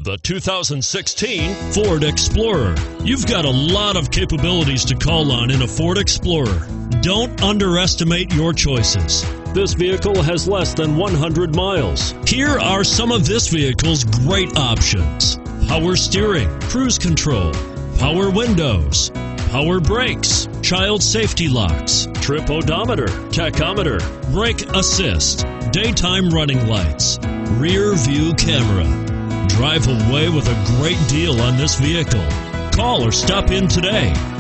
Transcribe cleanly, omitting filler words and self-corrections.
The 2016 Ford Explorer. You've got a lot of capabilities to call on in a Ford Explorer. Don't underestimate your choices. This vehicle has less than 100 miles. Here are some of this vehicle's great options: power steering, cruise control, power windows, power brakes, child safety locks, trip odometer, tachometer, brake assist, daytime running lights, rear view camera. Drive away with a great deal on this vehicle. Call or stop in today.